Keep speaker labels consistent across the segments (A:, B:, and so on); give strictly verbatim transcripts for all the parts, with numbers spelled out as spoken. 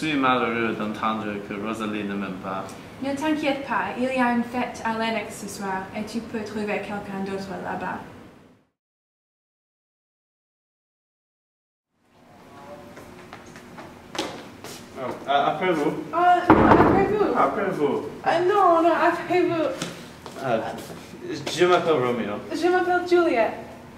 A: suis malheureux d'entendre que Rosalie ne m'aime pas.
B: Ne t'inquiète pas, il y a une fête à Lennox ce soir et tu peux trouver quelqu'un d'autre là-bas.
A: Oh, après vous.
B: Oh, non, après vous.
A: Après vous.
B: Ah, non, non, après vous.
A: Ah, je m'appelle Romeo.
B: Je m'appelle Juliet.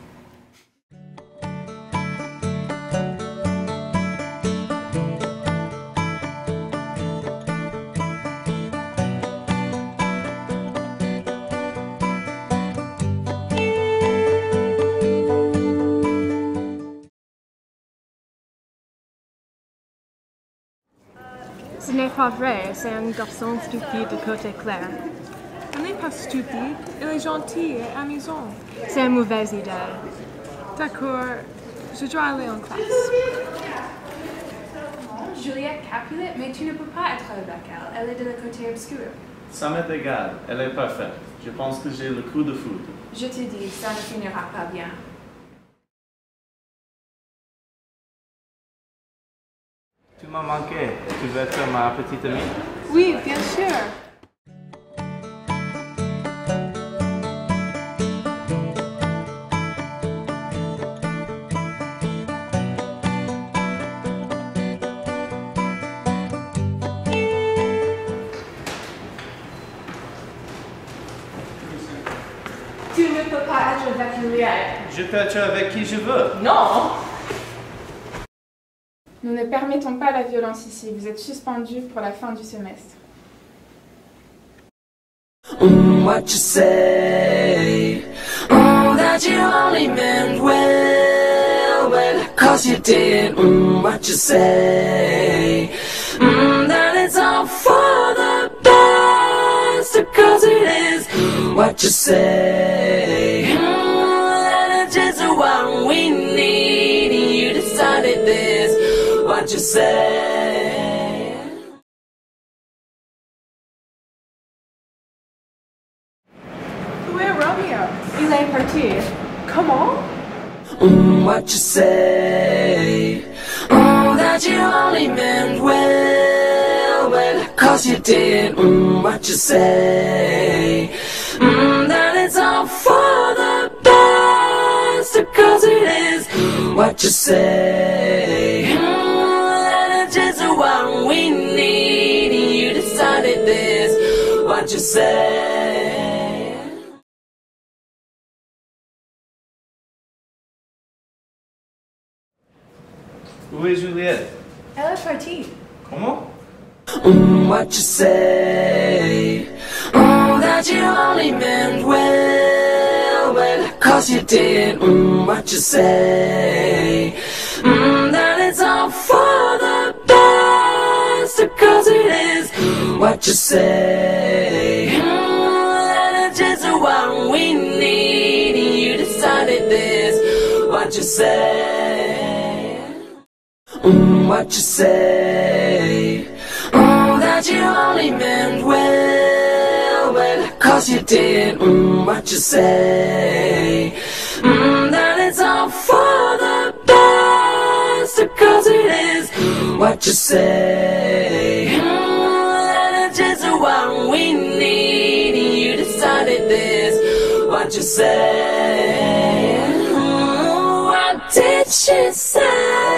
C: Ce n'est pas vrai, c'est un garçon stupide de côté clair.
D: Elle n'est pas stupide, elle est gentille et amusante.
C: C'est une mauvaise idée.
D: D'accord, je dois aller en classe.
B: Juliette Capulet, mais tu ne peux pas être avec elle, elle est de la côté obscur.
A: Ça m'est égal, elle est parfaite. Je pense que j'ai le coup de foudre.
B: Je te dis, ça ne finira pas bien.
A: Tu m'as manqué. Tu veux être ma petite amie?
D: Oui, bien sûr.
B: Tu ne peux pas être avec Juliette.
A: Je peux être avec qui je veux.
B: Non! Nous ne permettons pas la violence ici. Vous êtes suspendu pour la fin du semestre.
E: Mm, what you say? Oh, that you only meant well, well, cause you did. Mm, what you say? Mm, that it's all for the best, cause it is. What you say? Mm, that it's just what we need. You decided this. What you say?
D: Où est Romeo?
B: Il est parti.
D: Comment?
E: Mm, what you say? Oh, that you only meant well, well, cause you did. Mm, what you say? Mm, that it's all for the best, cause it is. What you say? Mm, that it's just what we need. You decided this. What you say?
A: Où est Juliette?
B: Elle est partie.
A: Comment?
E: Mm, what you say? Oh, that you only meant well, well, cause you did. Mm, what you say? Mm, that it's all for the best, cause it is. What you say? Mm, that it's just what we need. You decided this. What you say? Mm, what you say? Oh, that you only meant well, well, cause you did. Mm, what you say? Mm, that it's all for the best, cause it is. What you say? Mm, that it's just what we need. You decided this. What you say? Mm, what did she say?